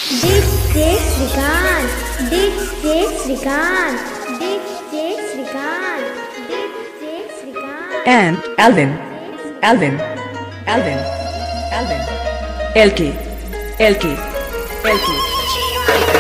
DJ Srikant, DJ Srikant, DJ Srikant, DJ Srikant. And Alvin, Alvin, Alvin, Alvin, LK, LK, LK.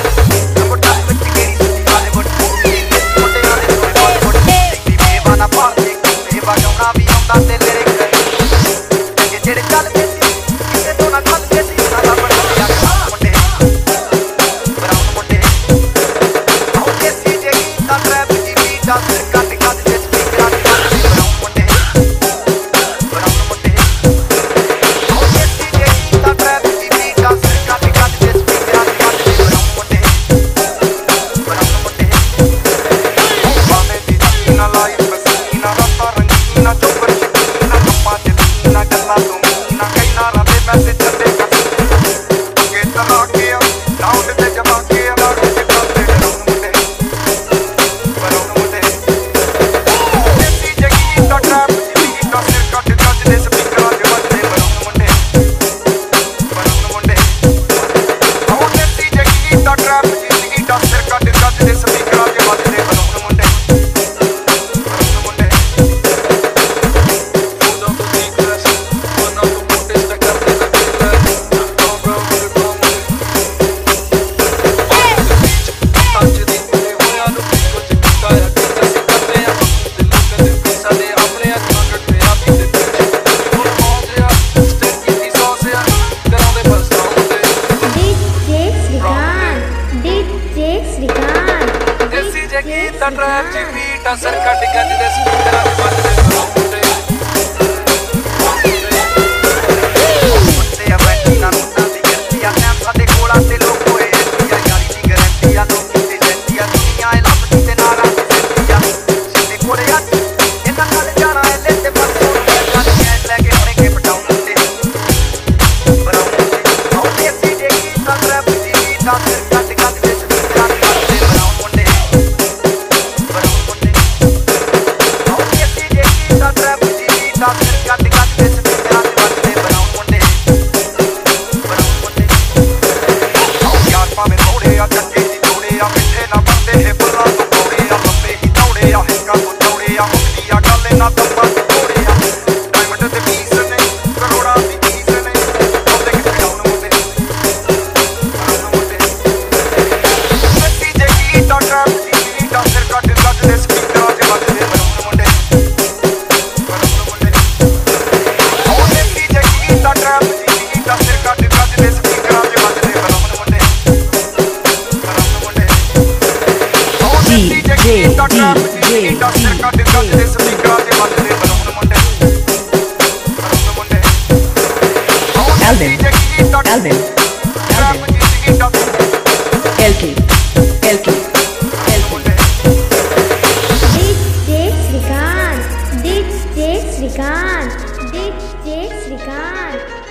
ट्रैप ची बीट असर कट गज दे स्पीकर ते बजदे मुंडे मुंडे बैठी ना मुंडा दी करती आ मैं साडे कोला ते लोग होए या यारी दी गारंटी आ लोग ते जंती आ दुनिया ए लपटी ते नारा दी आ साडे कोले आ इन्ना नाल जाना ए ले ते परसों गल कैच लेके होने के पटाउं मुंडे बनाउं मुंडे आओ ते सी जे की ट्रैप ची बीट असर कट गज दे स्पीकर ते बजदे बनाउं मुंडे Alvin, Alvin, Alvin, LK, LK, LK. DJ Srikant, DJ Srikant, DJ Srikant.